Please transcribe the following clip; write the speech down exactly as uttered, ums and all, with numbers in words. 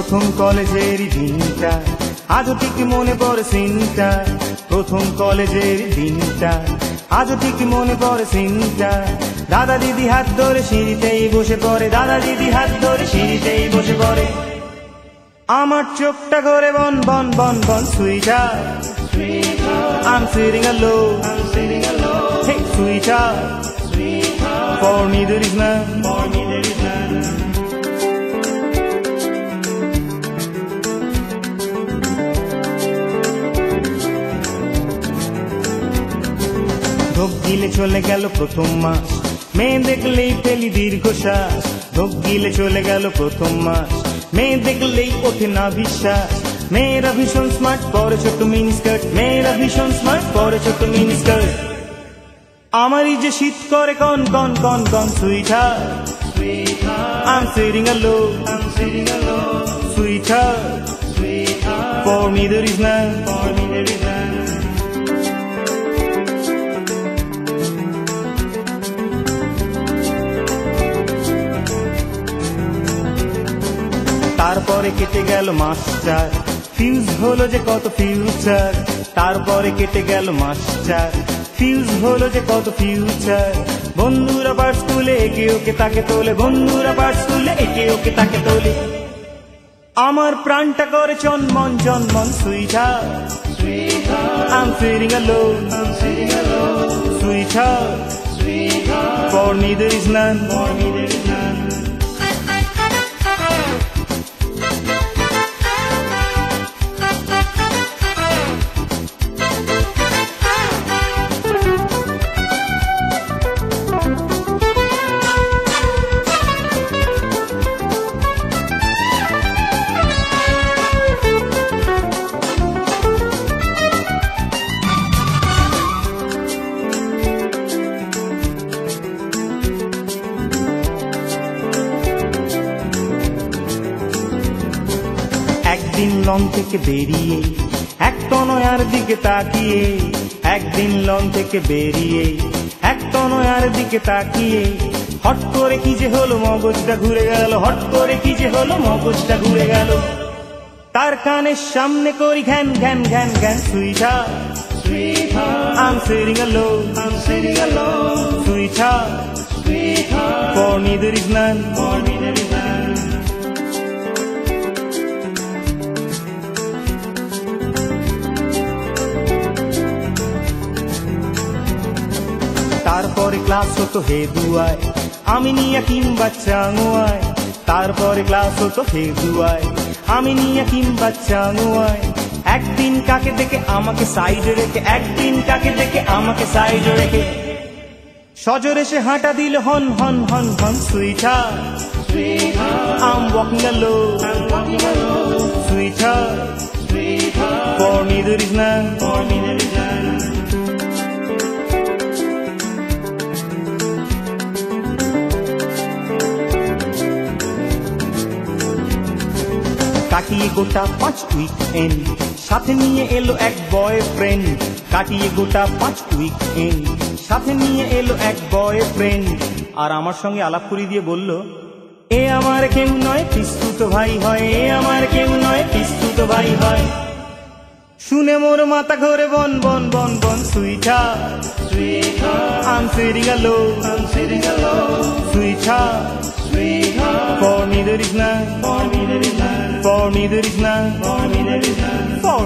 প্রথম কলেজের দিনটা আজও ঠিক মনে পড়ে সিনটা, প্রথম কলেজের দিনটা আজও ঠিক মনে পড়ে সিনটা। দাদা দিদি হাত ধরে সিঁড়িতেই বসে পড়ে, দাদা দিদি হাত ধরে সিঁড়িতেই বসে পড়ে। আমার চোখটা করে বন বন বন বন sweater, I'm sitting alone, I'm sitting alone. Hey sweetheart, sweetheart. For me there is none, for me there is none. ঢোক গিলে চলে গেল প্রথম মাস, মেয়ে দেখলেই পেলি দীর্ঘশ্বাস। ঢোক গিলে চলে গেল প্রথম মাস, মেয়ে দেখলেই ওঠে না বিশ্বাস। মেয়েরা ভীষণ স্মার্ট, পরে ছোট মিনি স্কার্ট, মেয়েরা ভীষণ স্মার্ট, পরে ছোট মিনি স্কার্ট। আমারই যে শীত করে কন কন কন কন sweater, I'm sitting alone, I'm sitting alone. Sweetheart, sweetheart. For me there is none, for me there is none. তারপরে কেটে গেল মাস চার, ফিউজ হলো যে কত ফিউচার। তারপরে কেটে গেল মাস চার, ফিউজ হলো যে কত ফিউচার। বন্ধুরা পার স্কুলে একে ওকে তাকে তোলে, বন্ধুরা পার স্কুলে একে ওকে তাকে তোলে। আমার প্রাণটা করে চনমন চনমন sweater, I'm sitting alone, I'm sitting alone. Sweetheart, sweetheart. For me there is none, for me there is none. একদিন লন থেকে বেরিয়ে এক তনয়ার দিকে তাকিয়ে, একদিন লন থেকে বেরিয়ে এক তনয়ার দিকে তাকিয়ে, হট করে কি যে হলো মগজটা ঘুরে গেল, হট করে কি যে হলো মগজটা ঘুরে গেল। তার কানের সামনে করি ঘ্যান ঘ্যান ঘ্যান ঘ্যান sweater, I'm sitting alone, I'm sitting alone. Sweetheart, sweetheart. For me there is none, for me there is none. তারপরে ক্লাস হতো হে দুয়ায়, আমি নিয়া কিংবা চাঙুয়ায়। তারপরে ক্লাস হতো হে দুয়ায়, আমি নিয়া কিংবা চাঙুয়ায়। একদিন কাকে দেখে আমাকে সাইডে রেখে, একদিন কাকে দেখে আমাকে সাইডে রেখে, সজোরে সে হাঁটা দিল হন হন হন হন sweater, I'm walking alone, I'm walking alone. Sweetheart, sweetheart. For me there is none, for me there is none. কাটিয়ে গোটা পাঁচ উইকেন্ড, সাথে নিয়ে এলো এক বয়ফ্রেন্ড। কাটিয়ে গোটা পাঁচ উইকেন্ড, সাথে নিয়ে এলো এক বয়ফ্রেন্ড। আর আমার সঙ্গে আলাপ করিয়ে দিয়ে বলল, এ আমার কেউ নয় পিস্তুত ভাই হয়, এ আমার কেউ নয় পিস্তুত ভাই হয়। শুনে মোর মাথা ঘোরে বন বন বন বন sweater, I'm sitting alone, I'm sitting alone. Sweetheart, sweetheart. For me there is none, for me there is none. For me there is none, for me there is none. For